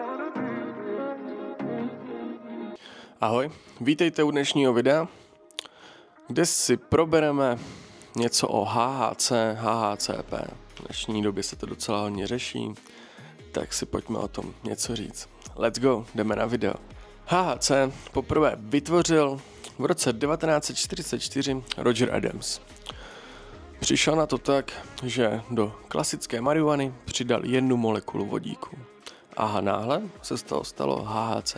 Ahoj, vítejte u dnešního videa, kde si probereme něco o HHC, HHCP. V dnešní době se to docela hodně řeší, tak si pojďme o tom něco říct. Let's go, jdeme na video. HHC poprvé vytvořil v roce 1944 Roger Adams. Přišel na to tak, že do klasické marihuany přidal jednu molekulu vodíku. A náhle se z toho stalo HHC.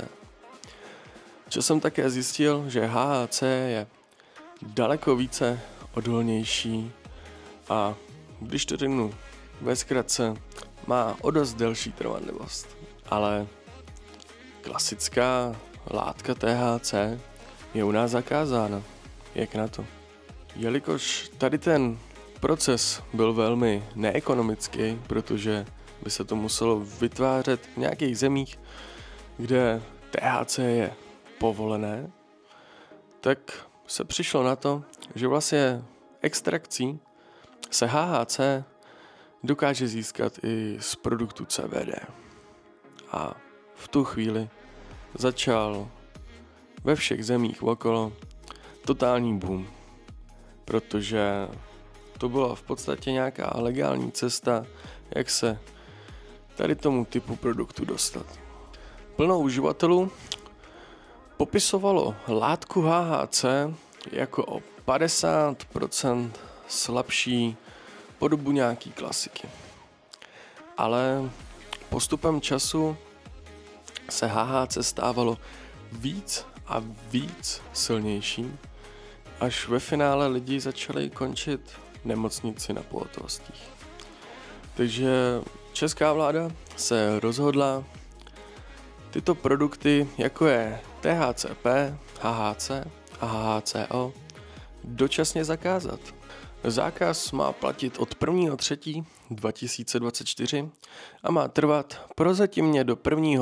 Co jsem také zjistil, že HHC je daleko více odolnější a když to řeknu ve zkratce, má o dost delší trvanlivost. Ale klasická látka THC je u nás zakázána. Jak na to? Jelikož tady ten proces byl velmi neekonomický, protože by se to muselo vytvářet v nějakých zemích, kde THC je povolené, tak se přišlo na to, že vlastně extrakcí se HHC dokáže získat i z produktu CBD. A v tu chvíli začal ve všech zemích okolo totální boom, protože to byla v podstatě nějaká legální cesta, jak se tady tomu typu produktu dostat. Plno uživatelů popisovalo látku HHC jako o 50% slabší podobu nějaký klasiky. Ale postupem času se HHC stávalo víc a víc silnější, až ve finále lidi začali končit v nemocnici na pohotovostích. Takže česká vláda se rozhodla tyto produkty, jako je THCP, HHC a HHCO, dočasně zakázat. Zákaz má platit od 1.3.2024 a má trvat prozatímně do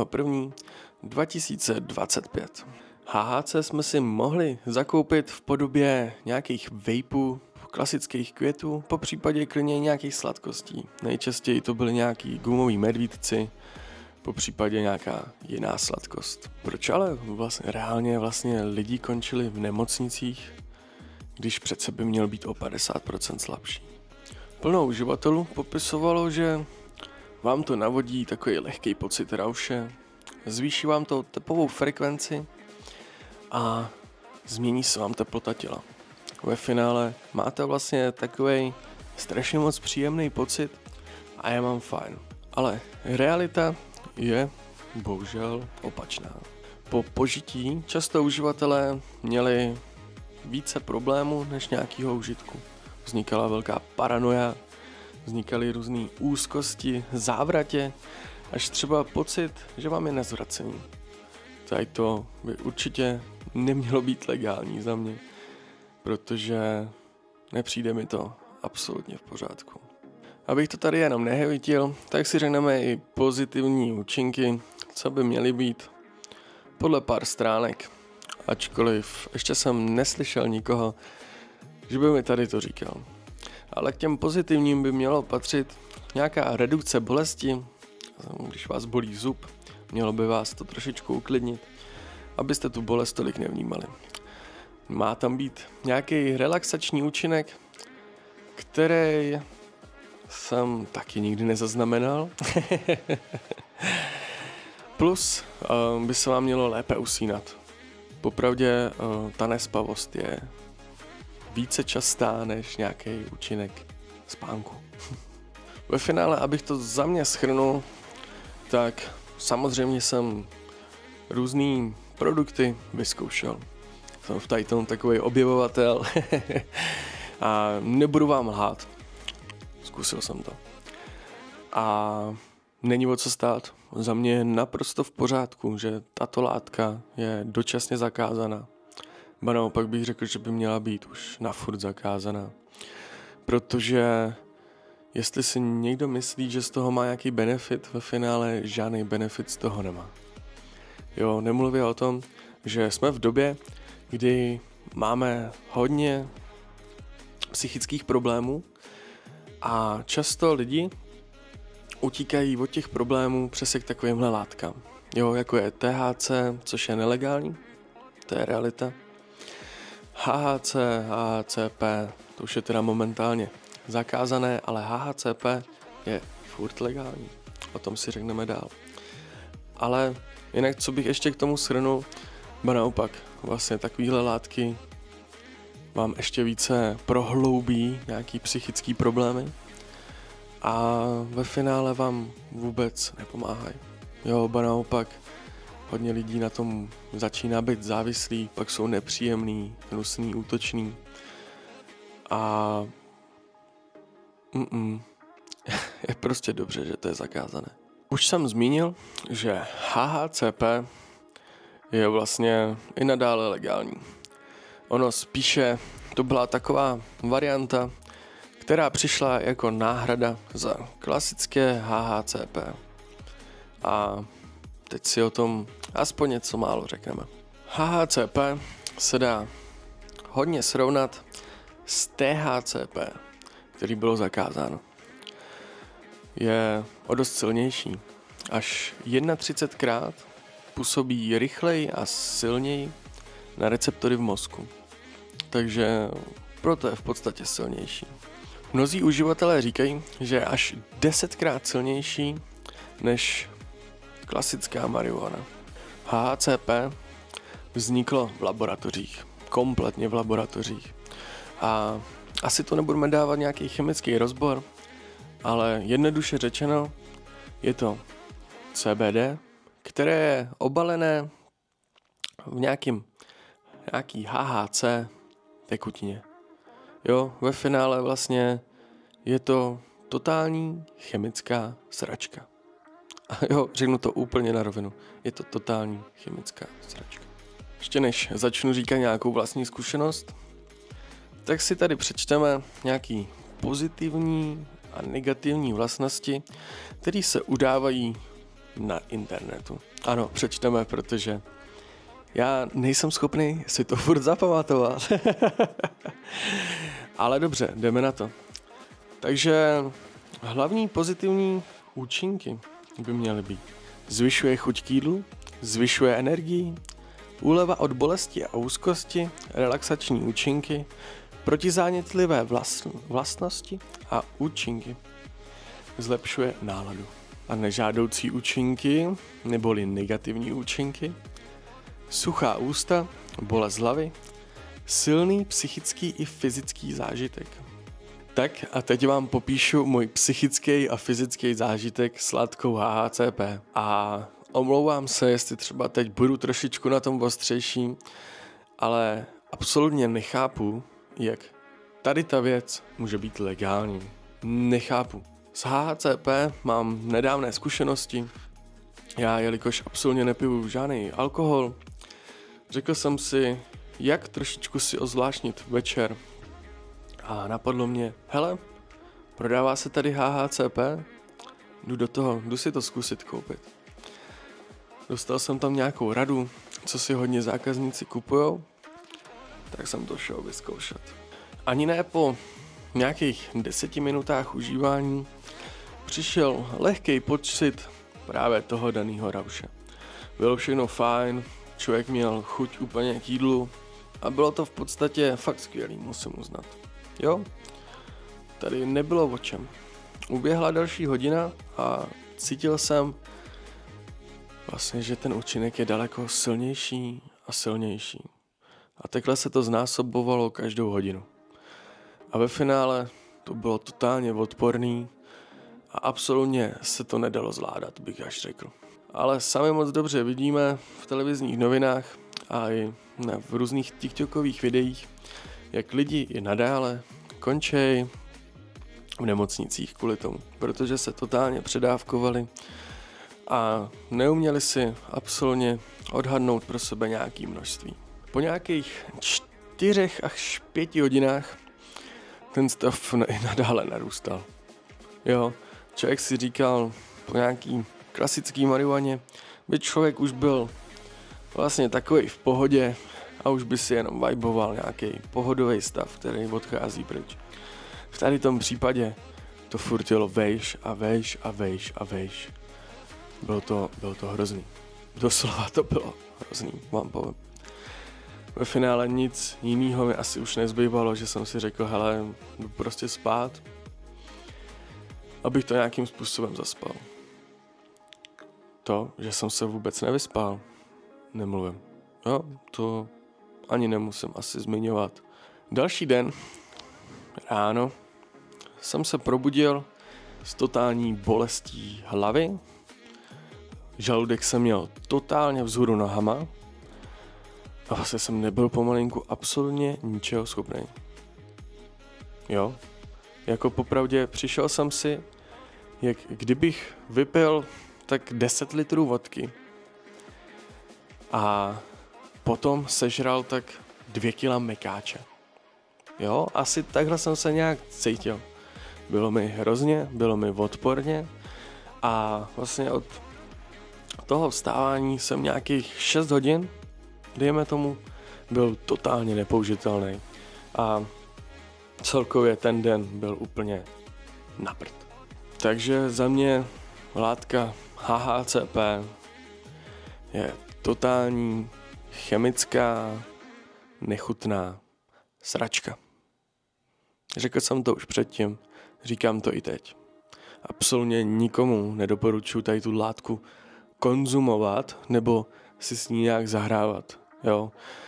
1.1.2025. HHC jsme si mohli zakoupit v podobě nějakých vejpů, klasických květů, po případě klidně nějakých sladkostí. Nejčastěji to byly nějaký gumový medvídci, po případě nějaká jiná sladkost. Proč ale reálně lidi končili v nemocnicích, když přece by měl být o 50% slabší? Plno uživatelů popisovalo, že vám to navodí takový lehký pocit rauše, zvýší vám to tepovou frekvenci a změní se vám teplota těla. Ve finále máte vlastně takovej strašně moc příjemný pocit a já mám fajn. Ale realita je bohužel opačná. Po požití často uživatelé měli více problémů než nějakého užitku. Vznikala velká paranoia, vznikaly různé úzkosti, závratě, až třeba pocit, že vám je nezvracený. Tady to by určitě nemělo být legální za mě, protože nepřijde mi to absolutně v pořádku. Abych to tady jenom nehejtil, tak si řekneme i pozitivní účinky, co by měly být podle pár stránek. Ačkoliv ještě jsem neslyšel nikoho, že by mi tady to říkal. Ale k těm pozitivním by mělo patřit nějaká redukce bolesti, když vás bolí zub, mělo by vás to trošičku uklidnit, abyste tu bolest tolik nevnímali. Má tam být nějaký relaxační účinek, který jsem taky nikdy nezaznamenal. Plus by se vám mělo lépe usínat. Popravdě ta nespavost je více častá než nějaký účinek spánku. Ve finále, abych to za mě shrnul, tak samozřejmě jsem různý produkty vyzkoušel. Jsem v tady tom takový objevovatel a nebudu vám lhát. Zkusil jsem to. A není o co stát. Za mě je naprosto v pořádku, že tato látka je dočasně zakázaná. Ba naopak bych řekl, že by měla být už na furt zakázaná. Protože jestli si někdo myslí, že z toho má nějaký benefit, ve finále žádný benefit z toho nemá. Jo, nemluvě o tom, že jsme v době, kdy máme hodně psychických problémů a často lidi utíkají od těch problémů přesně k takovýmhle látkám. Jo, jako je THC, což je nelegální, to je realita. HHC, HHCP, to už je teda momentálně zakázané, ale HHCP je furt legální. O tom si řekneme dál. Ale jinak, co bych ještě k tomu shrnul, ba naopak, vlastně takovýhle látky vám ještě více prohloubí nějaký psychický problémy a ve finále vám vůbec nepomáhají. Jo, ba naopak, hodně lidí na tom začíná být závislý, pak jsou nepříjemný, hnusný, útočný a je prostě dobře, že to je zakázané. Už jsem zmínil, že HHCP je vlastně i nadále legální. Ono spíše to byla taková varianta, která přišla jako náhrada za klasické HHCP. A teď si o tom aspoň něco málo řekneme. HHCP se dá hodně srovnat s THCP, který bylo zakázáno. Je o dost silnější. Až 31krát působí rychleji a silněji na receptory v mozku. Takže proto je v podstatě silnější. Mnozí uživatelé říkají, že je až 10krát silnější než klasická marihuana. HHCP vzniklo v laboratořích, kompletně v laboratořích. A asi to nebudeme dávat nějaký chemický rozbor, ale jednoduše řečeno je to CBD, které je obalené v nějaký HHC tekutině. Jo, ve finále vlastně je to totální chemická sračka. A jo, řeknu to úplně na rovinu. Je to totální chemická sračka. Ještě než začnu říkat nějakou vlastní zkušenost, tak si tady přečteme nějaký pozitivní a negativní vlastnosti, které se udávají na internetu. Ano, přečteme, protože já nejsem schopný si to furt zapamatovat. Ale dobře, jdeme na to. Takže hlavní pozitivní účinky by měly být: zvyšuje chuť k jídlu, zvyšuje energii, úleva od bolesti a úzkosti, relaxační účinky, protizánětlivé vlastnosti a účinky, zlepšuje náladu. A nežádoucí účinky, neboli negativní účinky, suchá ústa, bolest hlavy, silný psychický i fyzický zážitek. Tak a teď vám popíšu můj psychický a fyzický zážitek s látkou HHCP. A omlouvám se, jestli třeba teď budu trošičku na tom ostřejší, ale absolutně nechápu, jak tady ta věc může být legální. Nechápu. S HHCP mám nedávné zkušenosti. Já, jelikož absolutně nepiju žádný alkohol, řekl jsem si, jak trošičku si ozvláštnit večer. A napadlo mě, hele, prodává se tady HHCP? Jdu do toho, jdu si to zkusit koupit. Dostal jsem tam nějakou radu, co si hodně zákazníci kupujou, tak jsem to šel vyzkoušet. Ani ne po nějakých 10 minutách užívání přišel lehkej pocit právě toho daného rauše. Bylo všechno fajn, člověk měl chuť úplně k jídlu a bylo to v podstatě fakt skvělý, musím uznat. Jo, tady nebylo o čem. Uběhla další hodina a cítil jsem vlastně, že ten účinek je daleko silnější a silnější. A takhle se to znásobovalo každou hodinu. A ve finále to bylo totálně odporný a absolutně se to nedalo zvládat, bych až řekl. Ale sami moc dobře vidíme v televizních novinách a i v různých TikTokových videích, jak lidi i nadále končí v nemocnicích kvůli tomu, protože se totálně předávkovali a neuměli si absolutně odhadnout pro sebe nějaké množství. Po nějakých 4 až 5 hodinách ten stav i nadále narůstal. Jo, člověk si říkal, po nějaký klasický marihuaně by člověk už byl vlastně takový v pohodě a už by si jenom viboval nějaký pohodový stav, který odchází pryč. V tady tom případě to furt jelo vejš a vejš a vejš a vejš. Bylo to hrozný. Doslova to bylo hrozný, vám povím. Ve finále nic jinýho mi asi už nezbývalo, že jsem si řekl, hele, jdu prostě spát, abych to nějakým způsobem zaspal. To, že jsem se vůbec nevyspal, nemluvím. Jo, to ani nemusím asi zmiňovat. Další den, ráno, jsem se probudil s totální bolestí hlavy. Žaludek jsem měl totálně vzhůru nohama a vlastně jsem nebyl pomalinku absolutně ničeho schopný. Jo, jako popravdě přišel jsem si, jak kdybych vypil tak 10 litrů vodky a potom sežral tak 2 kila mekáče. Jo, asi takhle jsem se nějak cítil. Bylo mi hrozně, bylo mi odporně a vlastně od toho vstávání jsem nějakých 6 hodin, dejme tomu, byl totálně nepoužitelný. A celkově ten den byl úplně na prd. Takže za mě látka HHCP je totální chemická, nechutná sračka. Řekl jsem to už předtím, říkám to i teď. Absolutně nikomu nedoporučuji tady tu látku konzumovat nebo si s ní nějak zahrávat. Jo?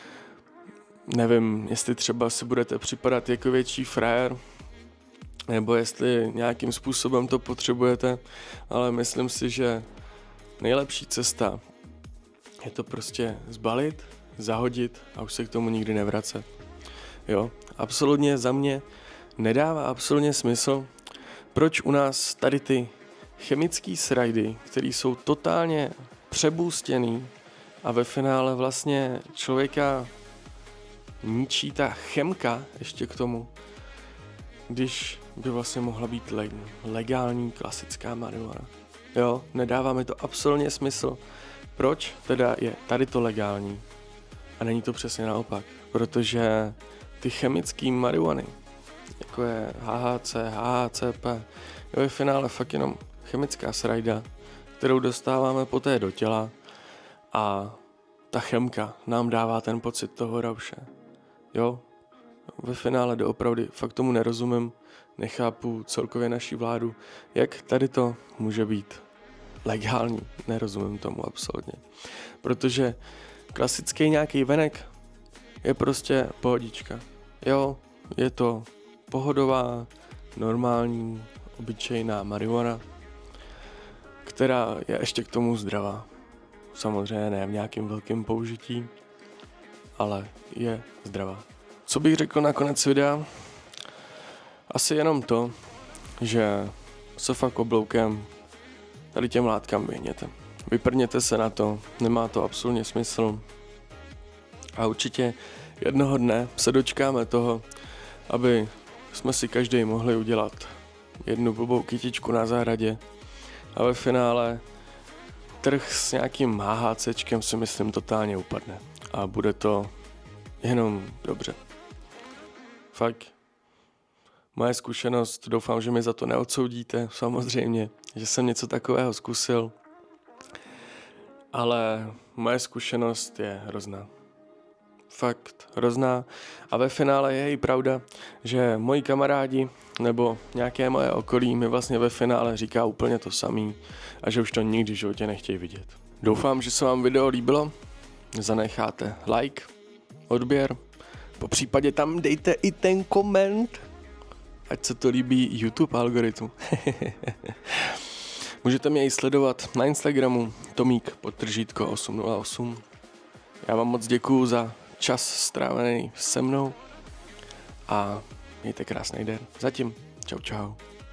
Nevím, jestli třeba si budete připadat jako větší frajer, nebo jestli nějakým způsobem to potřebujete, ale myslím si, že nejlepší cesta je to prostě zbalit, zahodit a už se k tomu nikdy nevracet. Jo, absolutně za mě nedává absolutně smysl, proč u nás tady ty chemické srajdy, které jsou totálně přebůstěný a ve finále vlastně člověka ničí ta chemka ještě k tomu, když by vlastně mohla být legální klasická marihuana. Jo, nedává mi to absolutně smysl. Proč teda je tady to legální a není to přesně naopak? Protože ty chemické marihuany, jako je HHC, HHCP, je ve finále fakt jenom chemická srajda, kterou dostáváme poté do těla a ta chemka nám dává ten pocit toho rauše. Jo, ve finále doopravdy fakt tomu nerozumím, nechápu celkově naši vládu, jak tady to může být legální, nerozumím tomu absolutně. Protože klasický nějaký venek je prostě pohodička. Jo, je to pohodová, normální, obyčejná marihuana, která je ještě k tomu zdravá. Samozřejmě ne v nějakém velkém použití, ale je zdravá. Co bych řekl na konec videa? Asi jenom to, že se fakt obloukem tady těm látkám vyhněte. Vyprněte se na to, nemá to absolutně smysl. A určitě jednoho dne se dočkáme toho, aby jsme si každý mohli udělat jednu blbou kytičku na zahradě a ve finále trh s nějakým HHCčkem si myslím totálně upadne. A bude to jenom dobře. Fakt. Moje zkušenost, doufám, že mi za to neodsoudíte, samozřejmě, že jsem něco takového zkusil, ale moje zkušenost je hrozná. Fakt hrozná a ve finále je i pravda, že moji kamarádi nebo nějaké moje okolí mi vlastně ve finále říká úplně to samý a že už to nikdy v životě nechtějí vidět. Doufám, že se vám video líbilo, zanecháte like, odběr, popřípadě tam dejte i ten koment, ať se to líbí YouTube algoritmu. Můžete mě i sledovat na Instagramu Tomík_808. Já vám moc děkuju za čas strávený se mnou a mějte krásný den. Zatím. Čau, čau.